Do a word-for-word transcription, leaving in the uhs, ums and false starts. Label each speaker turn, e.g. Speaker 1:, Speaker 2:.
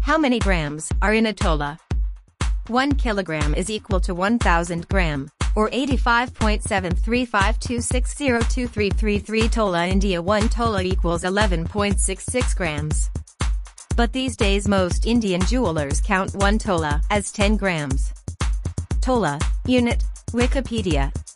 Speaker 1: How many grams are in a tola? one kilogram is equal to one thousand gram, or eighty-five point seven three five two six zero two three three three tola India. one tola equals eleven point six six grams. But these days most Indian jewelers count one tola as ten grams. Tola, unit, Wikipedia.